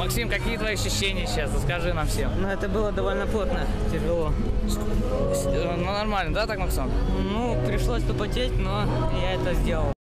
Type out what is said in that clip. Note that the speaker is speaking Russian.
Максим, какие твои ощущения сейчас? Расскажи нам всем. Ну, это было довольно плотно, тяжело. Ну, нормально, да, так, Максон? Ну, пришлось попотеть, но я это сделал.